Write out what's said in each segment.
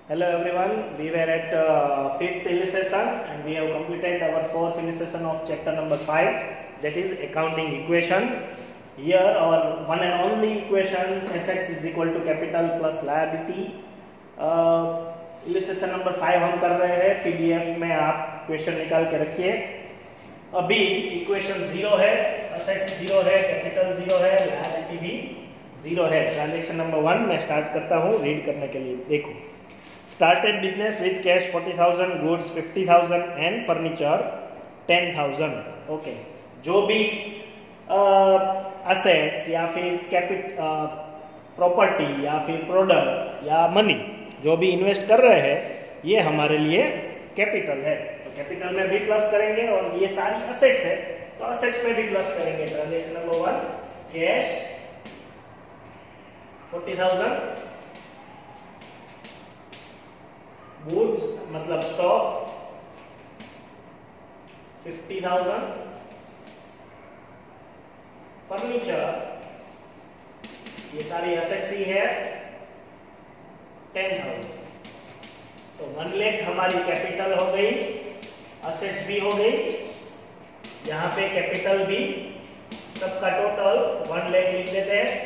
Hello everyone, we were at fifth illustration and we have completed our fourth illustration of chapter number 5, that is accounting equation. Here our one and only equation assets is equal to capital plus liability. illustration number 5 हम कर रहे हैं, PDF में आप question निकाल के रखिए। अभी इक्वेशन 0 है, assets 0 है, capital 0 है, liability भी 0 है। ट्रांजेक्शन नंबर 1 मैं स्टार्ट करता हूँ रीड करने के लिए। देखो, started business with cash 40,000, goods 50,000 and furniture 10,000. Okay, जो भी असेट्स या फिर प्रॉपर्टी या फिर प्रोडक्ट या मनी जो भी इन्वेस्ट कर रहे हैं ये हमारे लिए कैपिटल है। तो कैपिटल में भी प्लस करेंगे और ये सारी असेट्स है तो असेट्स में भी प्लस करेंगे। ट्रांजेक्शन नंबर 1, कैश 40,000, गुड्स मतलब स्टॉक 50,000, फर्नीचर ये सारी असेट्स ही है 10,000। तो 1 लाख हमारी कैपिटल हो गई, असेट्स भी हो गई, यहां पे कैपिटल भी, सबका टोटल 1 लाख लिख देते हैं।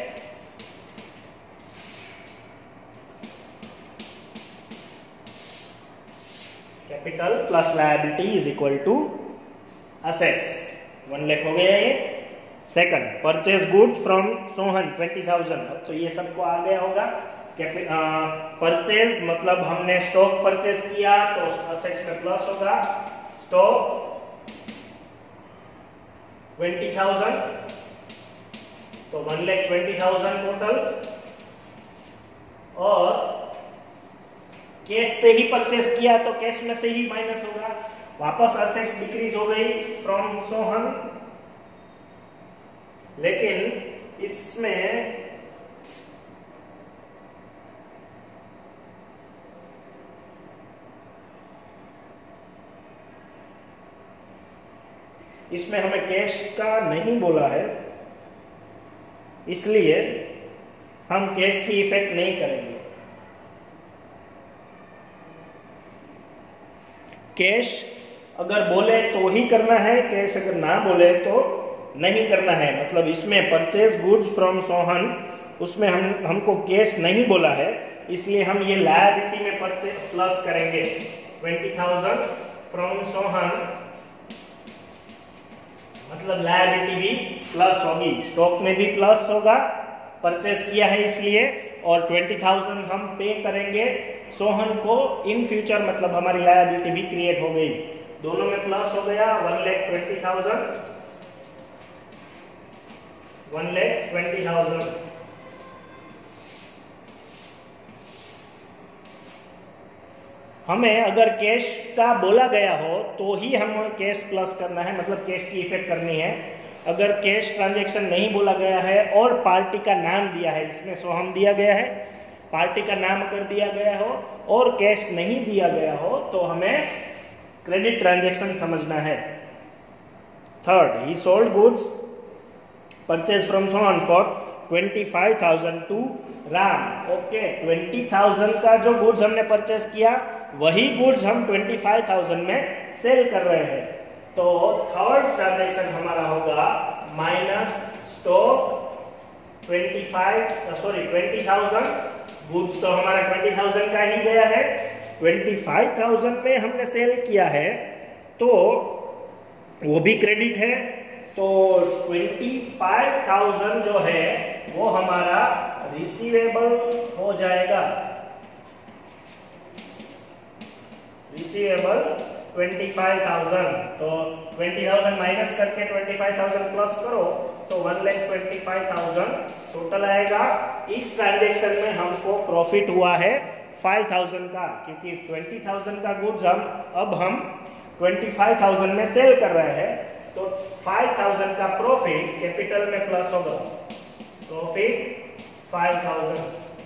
Capital plus liability is equal to assets, 1 lakh हो गया ये। Second, purchase goods from Sohan 20,000। अब तो ये सबको आ गया होगा। परचेज मतलब हमने स्टॉक परचेज किया तो असेट्स में प्लस होगा। स्टॉक 20,000 तो 1,20,000 टोटल, और कैश से ही परचेज किया तो कैश में से ही माइनस होगा। वापस असेट्स डिक्रीज हो गई फ्रॉम सोहन, लेकिन इसमें हमें कैश का नहीं बोला है, इसलिए हम कैश की इफेक्ट नहीं करेंगे। कैश अगर बोले तो ही करना है, कैश अगर ना बोले तो नहीं करना है। मतलब इसमें परचेज गुड्स फ्रॉम सोहन, उसमें हमको कैश नहीं बोला है, इसलिए हम ये लायबिलिटी में परचेज प्लस करेंगे। 20,000 फ्रॉम सोहन मतलब लायबिलिटी भी प्लस होगी, स्टॉक में भी प्लस होगा, परचेज किया है इसलिए, और 20,000 हम पे करेंगे सोहन को इन फ्यूचर, मतलब हमारी लायबिलिटी भी क्रिएट हो गई, दोनों में प्लस हो गया। 1,20,000 1,20,000। हमें अगर कैश का बोला गया हो तो ही हमें कैश प्लस करना है, मतलब कैश की इफेक्ट करनी है। अगर कैश ट्रांजैक्शन नहीं बोला गया है और पार्टी का नाम दिया है, इसमें सोहम दिया गया है, पार्टी का नाम अगर दिया गया हो और कैश नहीं दिया गया हो तो हमें क्रेडिट ट्रांजैक्शन समझना है। Third, he sold goods purchase from Sohan for 25,000 to Ram. Okay, 20,000 का जो गुड्स हमने परचेज किया वही गुड्स हम 25,000 में सेल कर रहे हैं। तो थर्ड ट्रांजैक्शन हमारा होगा माइनस स्टॉक 20,000, गुड्स तो हमारा 20,000 का ही गया है, 25,000 में हमने सेल किया है तो वो भी क्रेडिट है। तो 25,000 जो है वो हमारा रिसीवेबल हो जाएगा। रिसीवेबल 25,000, तो 20,000 माइनस करके 25,000 प्लस करो तो 1,25,000 टोटल आएगा। इस ट्रांजेक्शन में हमको प्रॉफिट हुआ है 5,000 का, क्योंकि 20,000 का गुड्स हम 25,000 में सेल कर रहे हैं, तो 5,000 का प्रॉफिट कैपिटल में प्लस होगा। प्रॉफिट 5,000,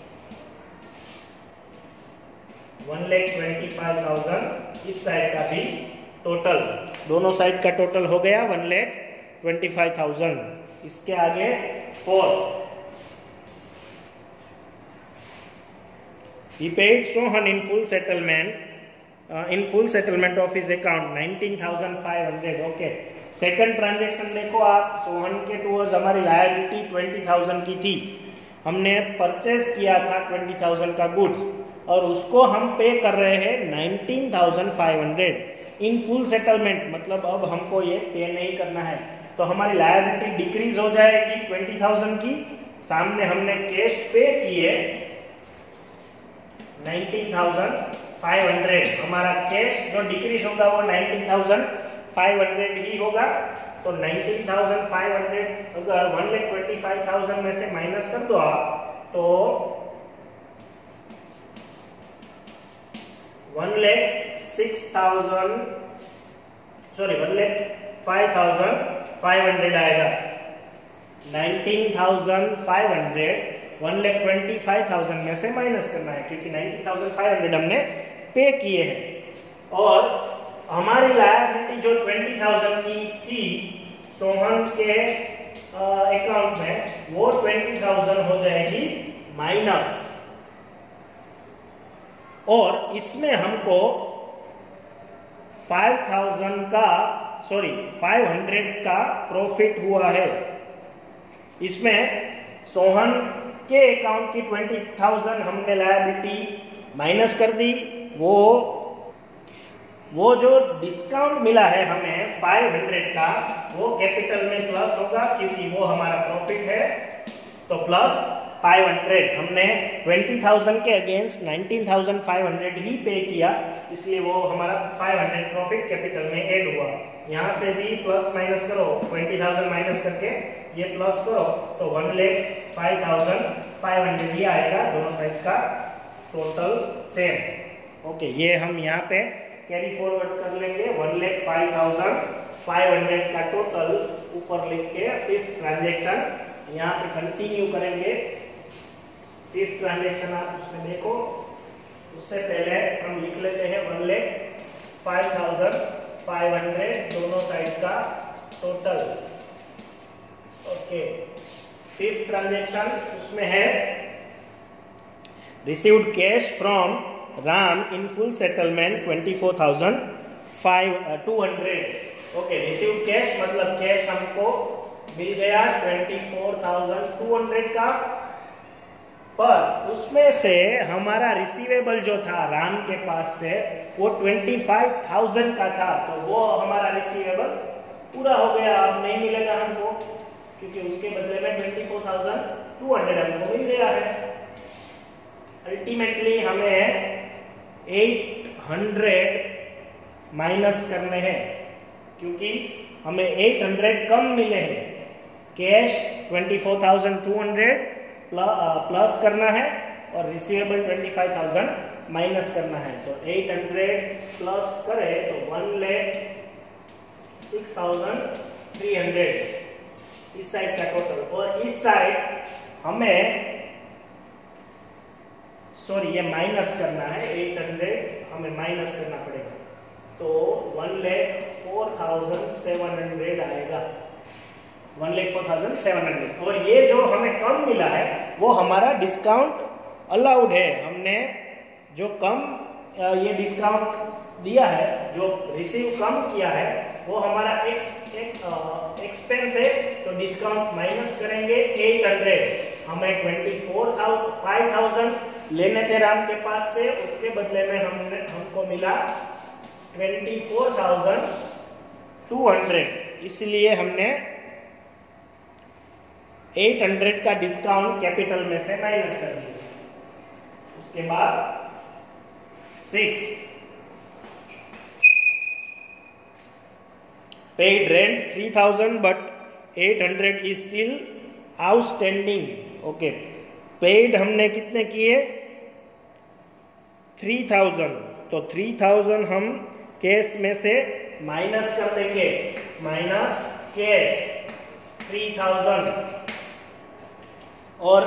1,25,000। इस साइड का भी टोटल, दोनों साइड का टोटल हो गया 1,25,000। इसके आगे 4, He paid Sohan in full settlement of his account 19,500. Okay, second transaction देखो आप, सोहन के टूवर्ड्स हमारी लायबिलिटी 20,000 की थी, हमने परचेज किया था 20,000 का गुड्स और उसको हम पे कर रहे हैं 19,500 इन फुल सेटलमेंट, मतलब अब हमको ये पे नहीं करना है, तो हमारी लायबिलिटी डिक्रीज हो जाएगी 20,000 की। सामने हमने कैश पे किए 19,500, हमारा कैश जो डिक्रीज होगा वो 19,500 ही होगा। तो 19,500 अगर 1,25,000 में से माइनस कर दो आप तो 1,05,500 आएगा। 19,500 1,25,000 में से माइनस करना है क्योंकि 19,500 हमने पे किए हैं और हमारी लायबिलिटी जो 20,000 की थी सोहन के अकाउंट में वो 20,000 हो जाएगी माइनस, और इसमें हमको 500 का प्रॉफिट हुआ है। इसमें सोहन के अकाउंट की 20,000 हमने लायबिलिटी माइनस कर दी, वो जो डिस्काउंट मिला है हमें 500 का वो कैपिटल में प्लस होगा क्योंकि वो हमारा प्रॉफिट है, तो प्लस 500 हमने 20,000 के अगेंस्ट 19,500 ही पे किया, इसलिए वो हमारा 500 प्रॉफिट कैपिटल में ऐड हुआ। यहाँ से भी प्लस माइनस करो, 20,000 माइनस करके ये प्लस करो तो 1,05,500 ही आएगा, दोनों साइड का टोटल सेम। ओके, ये हम यहाँ पे कैरी फॉरवर्ड कर लेंगे, 1,05,500 का टोटल ऊपर लिख के फिफ्थ ट्रांजेक्शन यहाँ पे कंटिन्यू करेंगे। फिफ्थ ट्रांजेक्शन आप उसमें देखो, उससे पहले हम लिख लेते हैं 1,05,500 दोनों साइड का टोटल। ओके, फिफ्थ ट्रांजेक्शन उसमें है received cash from Ram in full settlement 24,200। Okay, received cash मतलब कैश हमको मिल गया 24,200 का, पर उसमें से हमारा रिसीवेबल जो था राम के पास से वो 25,000 का था, तो वो हमारा रिसीवेबल पूरा हो गया, अब नहीं मिलेगा हमको क्योंकि उसके बदले में 24,200 हमको मिल गया है। अल्टीमेटली हमें 800 माइनस करने हैं क्योंकि हमें 800 कम मिले हैं। कैश 24,200 प्लस करना है और रिसीवेबल 25,000 माइनस करना है, तो 800 प्लस करे तो 1,06,300 इस साइड का टोटल, और इस साइड हमें ये माइनस करना है, 800 हमें माइनस करना पड़ेगा, तो 1,04,700 आएगा, 1,04,700। और ये जो हमें कम मिला है वो हमारा डिस्काउंट अलाउड है, हमने जो कम ये डिस्काउंट दिया है, जो रिसीव कम किया है वो हमारा एक्सपेंस है, तो डिस्काउंट माइनस करेंगे 800। हमें 24,500 लेने थे राम के पास से, उसके बदले में हमको मिला 24,200, इसलिए हमने 800 का डिस्काउंट कैपिटल में से माइनस कर दिया। उसके बाद 6 paid rent 3,000 but 800 is still outstanding. Okay, paid हमने कितने किए 3,000, तो 3,000 हम कैश में से माइनस कर देंगे, माइनस कैश 3,000, और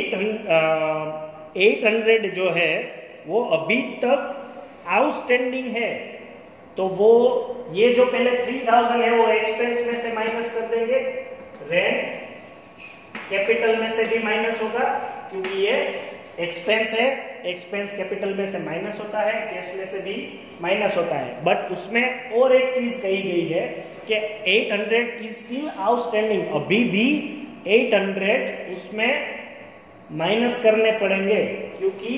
800 जो है वो अभी तक आउटस्टैंडिंग है, तो वो ये जो पहले 3,000 है वो एक्सपेंस में से माइनस कर देंगे, रेंट कैपिटल में से भी माइनस होगा क्योंकि ये एक्सपेंस है, एक्सपेंस कैपिटल में से माइनस होता है, कैश में से भी माइनस होता है। बट उसमें और एक चीज कही गई है कि 800 इज स्टिल आउटस्टैंडिंग, अभी भी 800 उसमें माइनस करने पड़ेंगे क्योंकि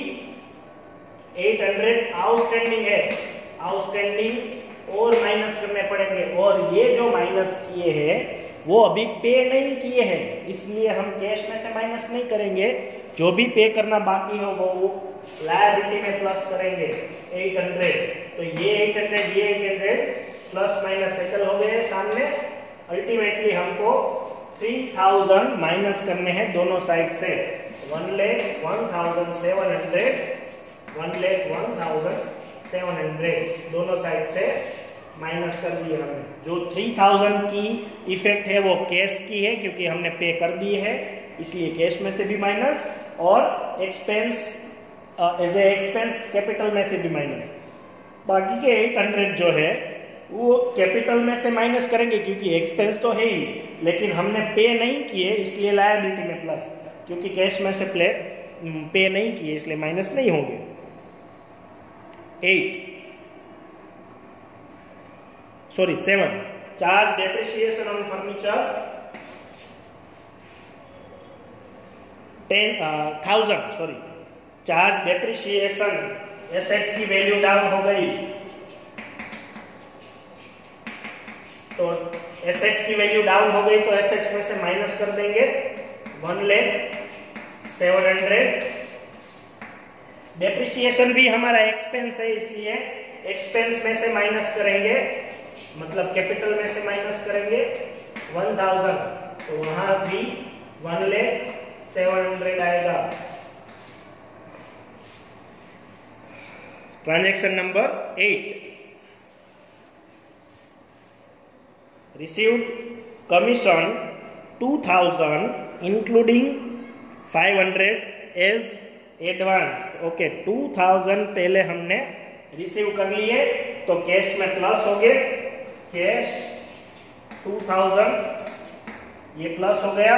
800 आउटस्टैंडिंग है, आउटस्टैंडिंग और माइनस करने पड़ेंगे, और ये जो माइनस किए हैं वो अभी पे नहीं किए हैं, इसलिए हम कैश में से माइनस नहीं करेंगे। जो भी पे करना बाकी हो वो लायबिलिटी में प्लस करेंगे 800। तो ये 800 ये 800 प्लस माइनस सेटल हो गए सामने। अल्टीमेटली हमको 3000 माइनस करने हैं दोनों साइड से। 1,01,700 1,01,700 दोनों साइड से माइनस कर दिए हमने। जो 3000 की इफेक्ट है वो कैश की है क्योंकि हमने पे कर दिए है, इसलिए कैश में से भी माइनस, और expense as a expense capital में से भी माइनस। बाकी के 800 जो है वो कैपिटल में से माइनस करेंगे क्योंकि एक्सपेंस तो है ही, लेकिन हमने पे नहीं किए इसलिए लायबिलिटी में प्लस, क्योंकि कैश में से पे नहीं किए इसलिए माइनस नहीं होंगे। 7 charge depreciation on furniture 10,000 charge depreciation, assets की वैल्यू डाउन हो गई तो एसेट्स की वैल्यू डाउन हो गई तो एसेट्स में से माइनस कर देंगे 1,07,000। डेप्रिसिएशन भी हमारा एक्सपेंस है इसलिए एक्सपेंस में से माइनस करेंगे, मतलब कैपिटल में से माइनस करेंगे 1000, तो वहां भी 1,07,000 आएगा। Transaction number 8, received commission 2000 including 500 as advance. Okay, 2000 पहले हमने रिसीव कर लिए तो कैश में प्लस हो गए, कैश 2000 ये प्लस हो गया,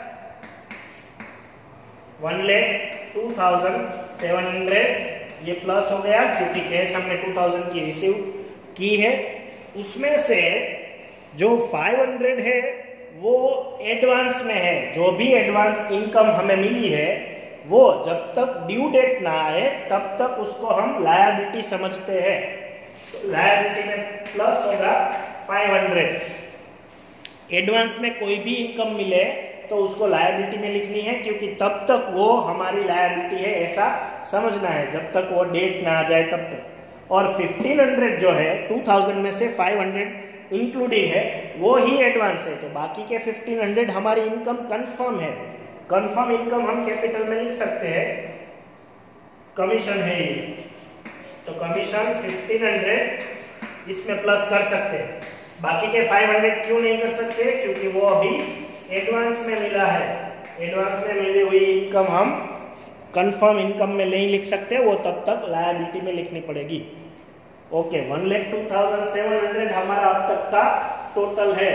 1,02,700 ये प्लस हो गया क्योंकि कैश हमने 2000 की रिसीव की है। उसमें से जो 500 है वो एडवांस में है, जो भी एडवांस इनकम हमें मिली है वो जब तक ड्यू डेट ना आए तब तक उसको हम लायबिलिटी समझते हैं। तो लायबिलिटी में प्लस होगा 500। एडवांस में कोई भी इनकम मिले तो उसको लायबिलिटी में लिखनी है क्योंकि तब तक वो हमारी लायबिलिटी है ऐसा समझना है, जब तक वो डेट ना आ जाए तब तक। और 1500 जो है 2000 में से 500 इंक्लूडिंग है वो ही एडवांस है, तो बाकी के 1500 हमारी इनकम कंफर्म है। कंफर्म इनकम हम कैपिटल में लिख सकते हैं, कमीशन है ये, तो कमीशन 1500 इसमें प्लस कर सकते हैं। बाकी के 500 क्यों नहीं कर सकते? क्योंकि वो अभी एडवांस में मिला है, एडवांस में मिली हुई इनकम हम कंफर्म इनकम में नहीं लिख सकते, वो तब तक लायबिलिटी में लिखनी पड़ेगी। ओके, 1,02,700 हमारा अब तक का टोटल है।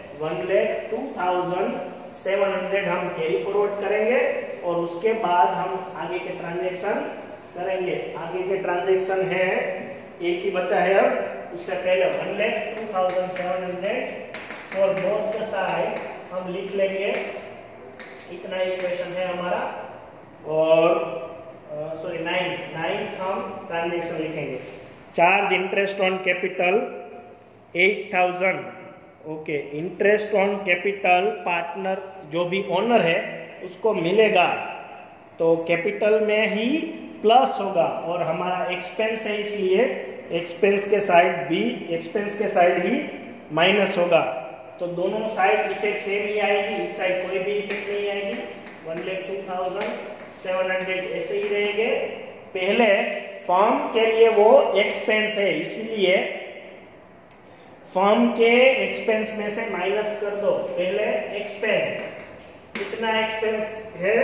1,02,700 हम कैरी फॉरवर्ड करेंगे और उसके बाद हम आगे के ट्रांजैक्शन करेंगे। आगे के ट्रांजैक्शन है, एक ही बचा है अब, उससे पहले 1,02,700 फॉर बोथ द साइड हम लिख लेंगे, इतना ही इक्वेशन है हमारा। और सॉरी 9th हम ट्रांजैक्शन लिखेंगे। Charge interest on capital 8,000। Okay, interest on capital partner जो भी ओनर है उसको मिलेगा, तो कैपिटल में ही प्लस होगा और हमारा एक्सपेंस है इसलिए एक्सपेंस के साइड ही माइनस होगा। तो दोनों साइड इफेक्ट सेम ही आएगी, इस साइड कोई भी इफेक्ट नहीं आएगी। 1,02,700 ऐसे ही रहेंगे। पहले फर्म के लिए वो एक्सपेंस है इसलिए फर्म के एक्सपेंस में से माइनस कर दो। पहले एक्सपेंस, कितना एक्सपेंस है?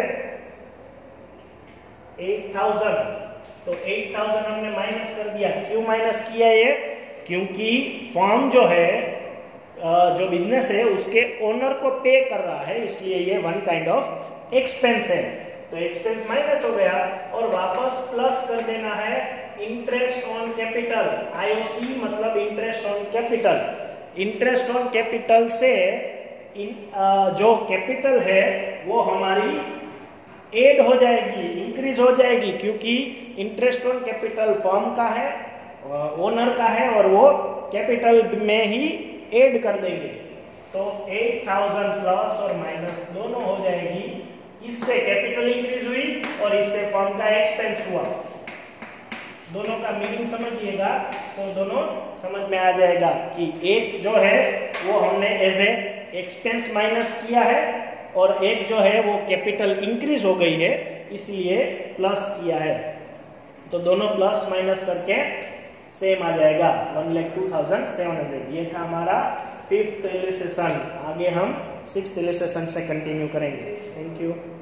8,000, तो 8,000 हमने माइनस कर दिया। क्यों माइनस किया ये? क्योंकि फर्म जो है, जो बिजनेस है उसके ओनर को पे कर रहा है, इसलिए ये वन काइंड ऑफ एक्सपेंस है। तो एक्सपेंस माइनस हो गया और वापस प्लस कर देना है इंटरेस्ट ऑन कैपिटल। आईओसी मतलब interest on capital. Interest on capital से जो कैपिटल है वो हमारी ऐड हो जाएगी, इंक्रीज हो जाएगी, क्योंकि इंटरेस्ट ऑन कैपिटल फर्म का है, ओनर का है, और वो कैपिटल में ही ऐड कर देंगे। तो 8000 प्लस और माइनस दोनों हो जाएगी। इससे कैपिटल इंक्रीज हुई और इससे फर्म का एक्सपेंस हुआ। दोनों का मीनिंग समझिएगा तो दोनों समझ में आ जाएगा कि एक जो है वो हमने एज ए एक्सपेंस माइनस किया है और एक जो है वो कैपिटल इंक्रीज हो गई है इसलिए प्लस किया है। तो दोनों प्लस माइनस करके सेम आ जाएगा 1,02,700। ये था हमारा 5th इलस्ट्रेशन। आगे हम 6th इलस्ट्रेशन से कंटिन्यू करेंगे। Thank you.